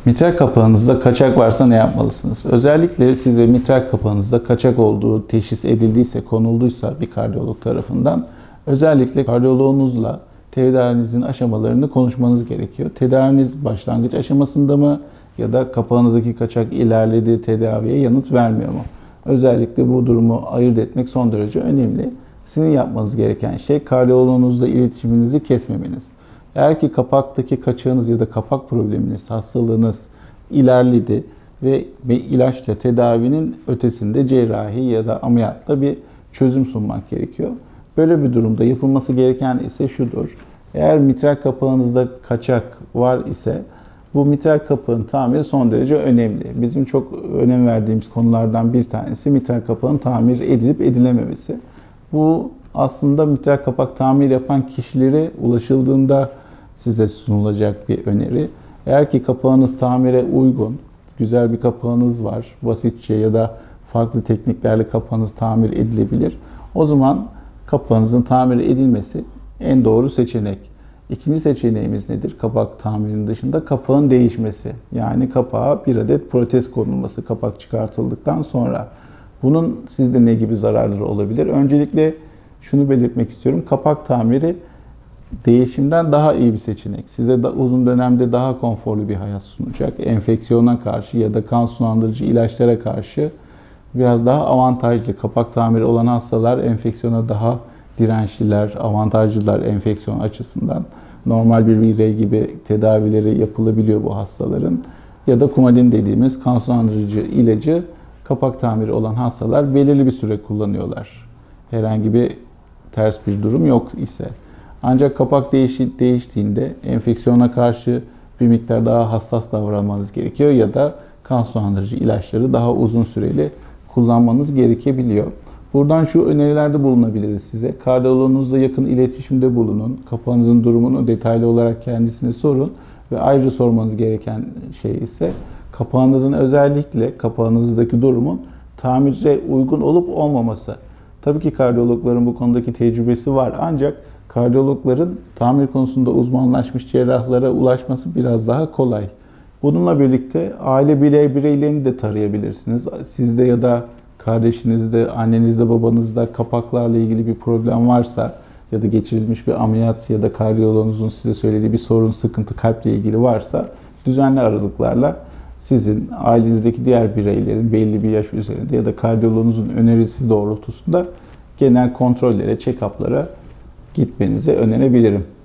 Mitral kapağınızda kaçak varsa ne yapmalısınız? Özellikle size mitral kapağınızda kaçak olduğu teşhis edildiyse, konulduysa bir kardiyolog tarafından özellikle kardiyoloğunuzla tedavinizin aşamalarını konuşmanız gerekiyor. Tedaviniz başlangıç aşamasında mı ya da kapağınızdaki kaçak ilerledi, tedaviye yanıt vermiyor mu? Özellikle bu durumu ayırt etmek son derece önemli. Sizin yapmanız gereken şey kardiyoloğunuzla iletişiminizi kesmemeniz. Eğer ki kapaktaki kaçağınız ya da kapak probleminiz, hastalığınız ilerledi ve ilaçla tedavinin ötesinde cerrahi ya da ameliyatla bir çözüm sunmak gerekiyor. Böyle bir durumda yapılması gereken ise şudur. Eğer mitral kapağınızda kaçak var ise bu mitral kapağın tamiri son derece önemli. Bizim çok önem verdiğimiz konulardan bir tanesi mitral kapağın tamir edilip edilememesi. Bu aslında mitral kapak tamir yapan kişilere ulaşıldığında size sunulacak bir öneri. Eğer ki kapağınız tamire uygun, güzel bir kapağınız var, basitçe ya da farklı tekniklerle kapağınız tamir edilebilir. O zaman kapağınızın tamir edilmesi en doğru seçenek. İkinci seçeneğimiz nedir? Kapak tamirinin dışında kapağın değişmesi. Yani kapağa bir adet protez konulması kapak çıkartıldıktan sonra. Bunun sizde ne gibi zararları olabilir? Öncelikle şunu belirtmek istiyorum. Kapak tamiri değişimden daha iyi bir seçenek. Size uzun dönemde daha konforlu bir hayat sunacak. Enfeksiyona karşı ya da kan sulandırıcı ilaçlara karşı biraz daha avantajlı. Kapak tamiri olan hastalar enfeksiyona daha dirençliler, avantajlılar enfeksiyon açısından. Normal bir birey gibi tedavileri yapılabiliyor bu hastaların. Ya da Coumadin dediğimiz kan sulandırıcı ilacı kapak tamiri olan hastalar belirli bir süre kullanıyorlar. Herhangi bir ters bir durum yok ise. Ancak kapak değiştiğinde enfeksiyona karşı bir miktar daha hassas davranmanız gerekiyor ya da kan sulandırıcı ilaçları daha uzun süreli kullanmanız gerekebiliyor. Buradan şu önerilerde bulunabiliriz size. Kardiyoloğunuzla yakın iletişimde bulunun. Kapağınızın durumunu detaylı olarak kendisine sorun. Ve ayrıca sormanız gereken şey ise kapağınızın özellikle kapağınızdaki durumun tamire uygun olup olmaması. Tabii ki kardiyologların bu konudaki tecrübesi var ancak kardiyologların tamir konusunda uzmanlaşmış cerrahlara ulaşması biraz daha kolay. Bununla birlikte aile bireylerini de tarayabilirsiniz. Sizde ya da kardeşinizde, annenizde, babanızda kapaklarla ilgili bir problem varsa ya da geçirilmiş bir ameliyat ya da kardiyoloğunuzun size söylediği bir sorun, sıkıntı kalple ilgili varsa düzenli aralıklarla sizin ailenizdeki diğer bireylerin belli bir yaş üzerinde ya da kardiyoloğunuzun önerisi doğrultusunda genel kontrollere, check-up'lara gitmenizi önerebilirim.